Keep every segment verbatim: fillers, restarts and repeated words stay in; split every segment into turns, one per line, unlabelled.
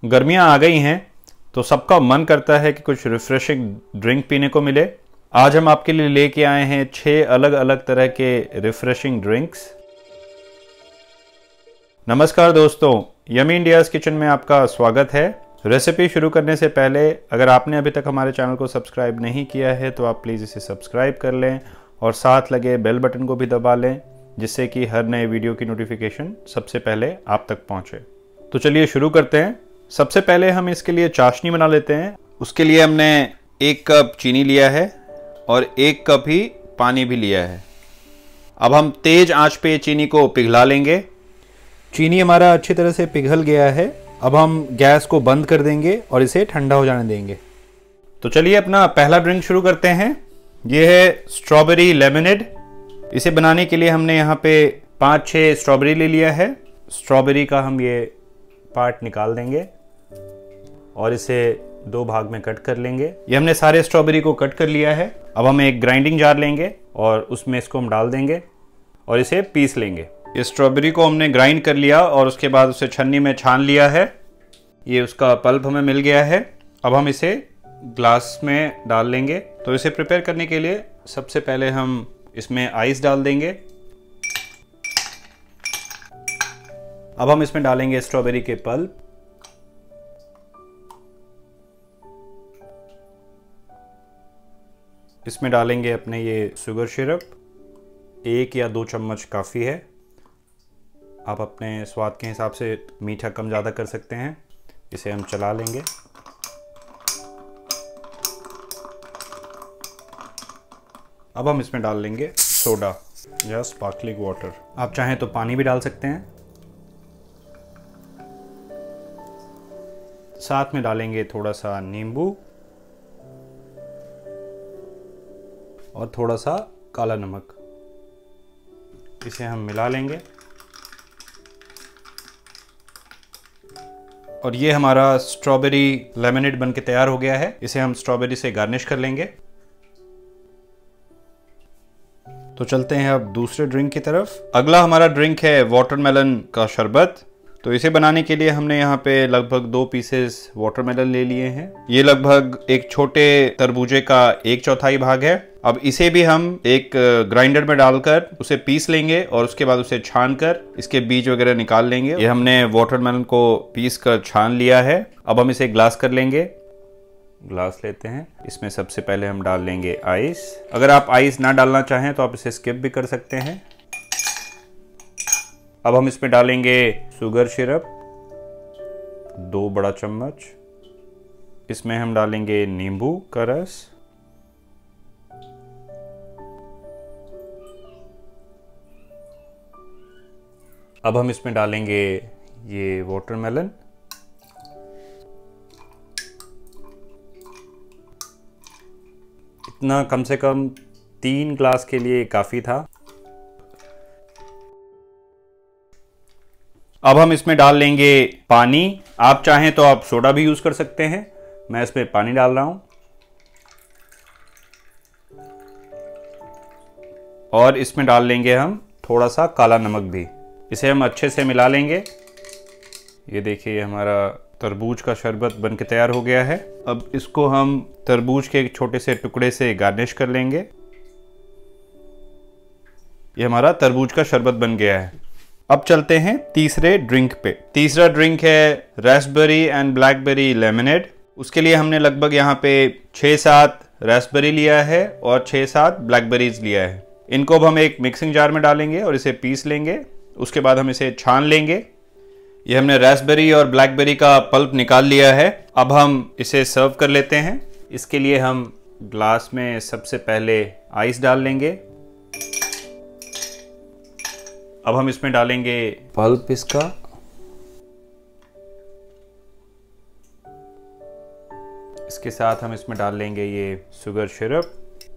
गर्मियां आ गई हैं तो सबका मन करता है कि कुछ रिफ्रेशिंग ड्रिंक पीने को मिले। आज हम आपके लिए लेके आए हैं छह अलग अलग तरह के रिफ्रेशिंग ड्रिंक्स। नमस्कार दोस्तों, यमी इंडियाज़ किचन में आपका स्वागत है। रेसिपी शुरू करने से पहले अगर आपने अभी तक हमारे चैनल को सब्सक्राइब नहीं किया है तो आप प्लीज़ इसे सब्सक्राइब कर लें और साथ लगे बेल बटन को भी दबा लें, जिससे कि हर नए वीडियो की नोटिफिकेशन सबसे पहले आप तक पहुंचे। तो चलिए शुरू करते हैं। सबसे पहले हम इसके लिए चाशनी बना लेते हैं। उसके लिए हमने एक कप चीनी लिया है और एक कप ही पानी भी लिया है। अब हम तेज आंच पे चीनी को पिघला लेंगे। चीनी हमारा अच्छी तरह से पिघल गया है। अब हम गैस को बंद कर देंगे और इसे ठंडा हो जाने देंगे। तो चलिए अपना पहला ड्रिंक शुरू करते हैं। ये है स्ट्रॉबेरी लेमनेड। इसे बनाने के लिए हमने यहाँ पे पाँच छः स्ट्रॉबेरी ले लिया है। स्ट्रॉबेरी का हम ये पार्ट निकाल देंगे और इसे दो भाग में कट कर लेंगे। ये हमने सारे स्ट्रॉबेरी को कट कर लिया है। अब हम एक ग्राइंडिंग जार लेंगे और उसमें इसको हम डाल देंगे और इसे पीस लेंगे। ये स्ट्रॉबेरी को हमने ग्राइंड कर लिया और उसके बाद उसे छन्नी में छान लिया है। ये उसका पल्प हमें मिल गया है। अब हम इसे ग्लास में डाल लेंगे। तो इसे प्रिपेयर करने के लिए सबसे पहले हम इसमें आइस डाल देंगे। अब हम इसमें डालेंगे स्ट्रॉबेरी के पल्प। इसमें डालेंगे अपने ये शुगर सिरप। एक या दो चम्मच काफ़ी है। आप अपने स्वाद के हिसाब से मीठा कम ज़्यादा कर सकते हैं। इसे हम चला लेंगे। अब हम इसमें डाल लेंगे सोडा या स्पार्कलिंग वाटर। आप चाहें तो पानी भी डाल सकते हैं। साथ में डालेंगे थोड़ा सा नींबू और थोड़ा सा काला नमक। इसे हम मिला लेंगे और ये हमारा स्ट्रॉबेरी लेमनेड बनके तैयार हो गया है। इसे हम स्ट्रॉबेरी से गार्निश कर लेंगे। तो चलते हैं अब दूसरे ड्रिंक की तरफ। अगला हमारा ड्रिंक है वाटरमेलन का शरबत। तो इसे बनाने के लिए हमने यहाँ पे लगभग दो पीसेस वाटरमेलन ले लिए हैं। ये लगभग एक छोटे तरबूजे का एक चौथाई भाग है। अब इसे भी हम एक ग्राइंडर में डालकर उसे पीस लेंगे और उसके बाद उसे छान कर इसके बीज वगैरह निकाल लेंगे। ये हमने वाटरमेलन को पीस कर छान लिया है। अब हम इसे ग्लास कर लेंगे। ग्लास लेते हैं। इसमें सबसे पहले हम डाल लेंगे आइस। अगर आप आइस ना डालना चाहें तो आप इसे स्किप भी कर सकते हैं। अब हम इसमें डालेंगे शुगर सिरप, दो बड़ा चम्मच। इसमें हम डालेंगे नींबू का रस। अब हम इसमें डालेंगे ये वाटरमेलन। इतना कम से कम तीन ग्लास के लिए काफ़ी था। अब हम इसमें डाल लेंगे पानी। आप चाहें तो आप सोडा भी यूज़ कर सकते हैं। मैं इसमें पानी डाल रहा हूं और इसमें डाल लेंगे हम थोड़ा सा काला नमक भी। इसे हम अच्छे से मिला लेंगे। ये देखिए हमारा तरबूज का शरबत बनके तैयार हो गया है। अब इसको हम तरबूज के एक छोटे से टुकड़े से गार्निश कर लेंगे। ये हमारा तरबूज का शरबत बन गया है। अब चलते हैं तीसरे ड्रिंक पे। तीसरा ड्रिंक है रास्पबेरी एंड ब्लैकबेरी लेमनेड। उसके लिए हमने लगभग यहाँ पे छः सात रास्पबेरी लिया है और छः सात ब्लैकबेरीज लिया है। इनको अब हम एक मिक्सिंग जार में डालेंगे और इसे पीस लेंगे। उसके बाद हम इसे छान लेंगे। ये हमने रास्पबेरी और ब्लैकबेरी का पल्प निकाल लिया है। अब हम इसे सर्व कर लेते हैं। इसके लिए हम ग्लास में सबसे पहले आइस डाल लेंगे। अब हम इसमें डालेंगे पल्प इसका। इसके साथ हम इसमें डाल लेंगे ये शुगर सिरप।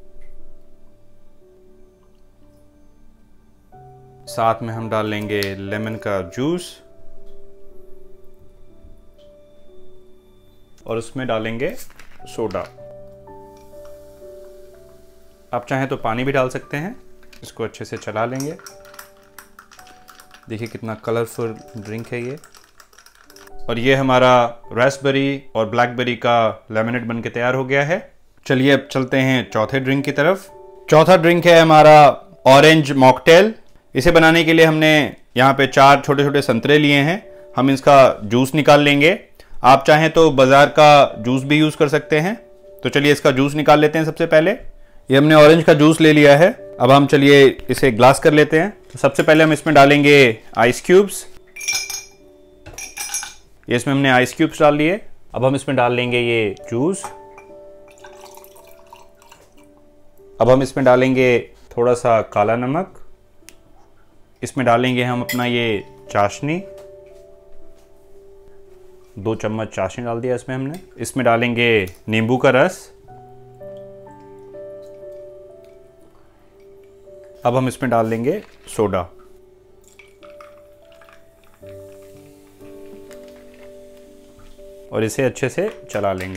साथ में हम डाल लेंगे लेमन का जूस और उसमें डालेंगे सोडा। आप चाहें तो पानी भी डाल सकते हैं। इसको अच्छे से चला लेंगे। देखिए कितना कलरफुल ड्रिंक है ये। और ये हमारा रास्पबेरी और ब्लैकबेरी का लेमनेड बन के तैयार हो गया है। चलिए अब चलते हैं चौथे ड्रिंक की तरफ। चौथा ड्रिंक है हमारा ऑरेंज मॉकटेल। इसे बनाने के लिए हमने यहाँ पे चार छोटे छोटे संतरे लिए हैं। हम इसका जूस निकाल लेंगे। आप चाहें तो बाजार का जूस भी यूज कर सकते हैं। तो चलिए इसका जूस निकाल लेते हैं। सबसे पहले ये हमने ऑरेंज का जूस ले लिया है। अब हम चलिए इसे ग्लास कर लेते हैं। तो सबसे पहले हम इसमें डालेंगे आइस क्यूब्स। ये इसमें हमने आइस क्यूब्स डाल लिए। अब हम इसमें डाल लेंगे ये जूस। अब हम इसमें डालेंगे थोड़ा सा काला नमक। इसमें डालेंगे हम अपना ये चाशनी, दो चम्मच चाशनी डाल दिया इसमें हमने। इसमें डालेंगे नींबू का रस। अब हम इसमें डाल देंगे सोडा। और इसे अच्छे से चला लेंगे।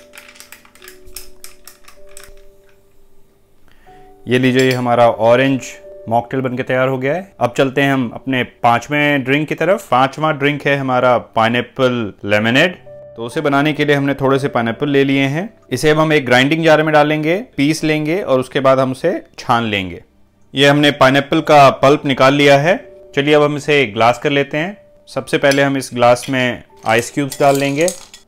ये लीजिए, ये हमारा ऑरेंज मॉकटेल बनके तैयार हो गया है। अब चलते हैं हम अपने पांचवें ड्रिंक की तरफ। पांचवा ड्रिंक है हमारा पाइनएप्पल लेमनेड। तो उसे बनाने के लिए हमने थोड़े से पाइनएप्पल ले लिए हैं। इसे अब हम एक ग्राइंडिंग जार में डालेंगे, पीस लेंगे और उसके बाद हम उसे छान लेंगे। ये हमने पाइनएप्पल का पल्प निकाल लिया है। चलिए अब हम इसे ग्लास कर लेते हैं। सबसे पहले हम इस ग्लास में आइस क्यूब्स डाल लेंगे।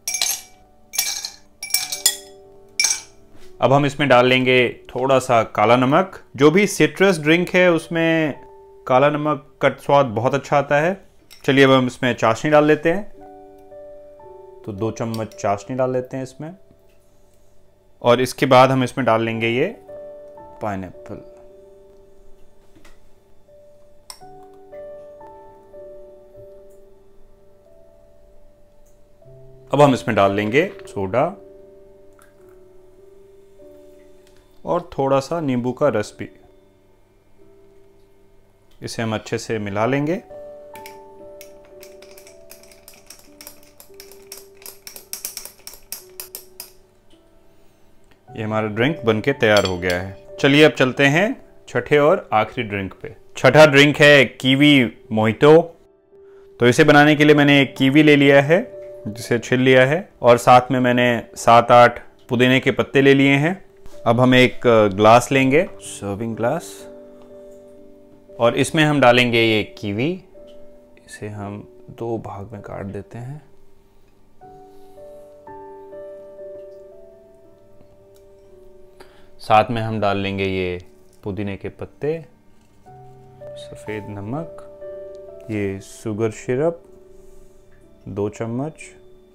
अब हम इसमें डाल लेंगे थोड़ा सा काला नमक। जो भी सिट्रस ड्रिंक है उसमें काला नमक का स्वाद बहुत अच्छा आता है। चलिए अब हम इसमें चाशनी डाल लेते हैं। तो दो चम्मच चाशनी डाल लेते हैं इसमें। और इसके बाद हम इसमें डाल लेंगे ये पाइनएप्पल। अब हम इसमें डाल लेंगे सोडा और थोड़ा सा नींबू का रस भी। इसे हम अच्छे से मिला लेंगे। ये हमारा ड्रिंक बनके तैयार हो गया है। चलिए अब चलते हैं छठे और आखिरी ड्रिंक पे। छठा ड्रिंक है कीवी मोहितो। तो इसे बनाने के लिए मैंने एक कीवी ले लिया है, जिसे छिल लिया है, और साथ में मैंने सात आठ पुदीने के पत्ते ले लिए हैं। अब हम एक ग्लास लेंगे, सर्विंग ग्लास, और इसमें हम डालेंगे ये कीवी। इसे हम दो भाग में काट देते हैं। साथ में हम डाल लेंगे ये पुदीने के पत्ते, सफ़ेद नमक, ये शुगर सिरप दो चम्मच,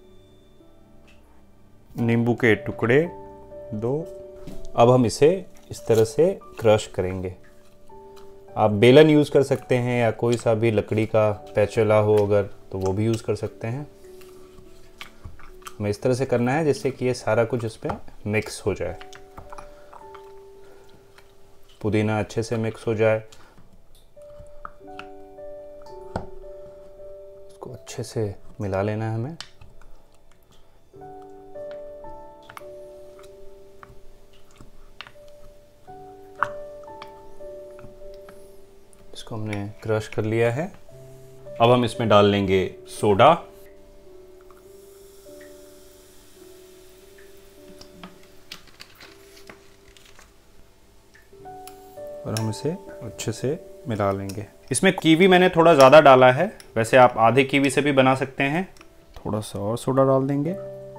नींबू के टुकड़े दो। अब हम इसे इस तरह से क्रश करेंगे। आप बेलन यूज़ कर सकते हैं या कोई सा भी लकड़ी का पैचला हो अगर, तो वो भी यूज़ कर सकते हैं। हमें इस तरह से करना है जिससे कि ये सारा कुछ इसमें मिक्स हो जाए, पुदीना अच्छे से मिक्स हो जाए। इसको अच्छे से मिला लेना है हमें। इसको हमने क्रश कर लिया है। अब हम इसमें डाल लेंगे सोडा, और हम इसे अच्छे से मिला लेंगे। इसमें कीवी मैंने थोड़ा ज़्यादा डाला है, वैसे आप आधे कीवी से भी बना सकते हैं। थोड़ा सा और सोडा डाल देंगे।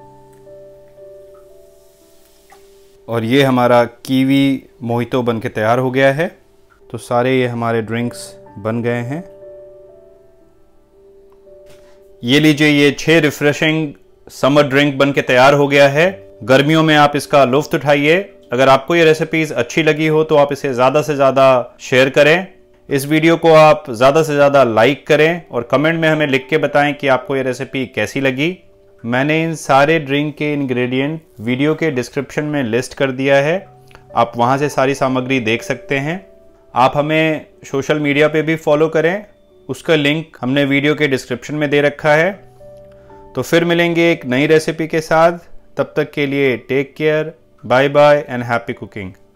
और ये हमारा कीवी मोहितो बन के तैयार हो गया है। तो सारे ये हमारे ड्रिंक्स बन गए हैं। ये लीजिए, ये छह रिफ्रेशिंग समर ड्रिंक बन के तैयार हो गया है। गर्मियों में आप इसका लुत्फ उठाइए। अगर आपको ये रेसिपीज अच्छी लगी हो तो आप इसे ज़्यादा से ज़्यादा शेयर करें। इस वीडियो को आप ज़्यादा से ज़्यादा लाइक करें और कमेंट में हमें लिख के बताएं कि आपको ये रेसिपी कैसी लगी। मैंने इन सारे ड्रिंक के इंग्रेडिएंट वीडियो के डिस्क्रिप्शन में लिस्ट कर दिया है। आप वहाँ से सारी सामग्री देख सकते हैं। आप हमें सोशल मीडिया पे भी फॉलो करें, उसका लिंक हमने वीडियो के डिस्क्रिप्शन में दे रखा है। तो फिर मिलेंगे एक नई रेसिपी के साथ। तब तक के लिए take care, bye bye and happy cooking.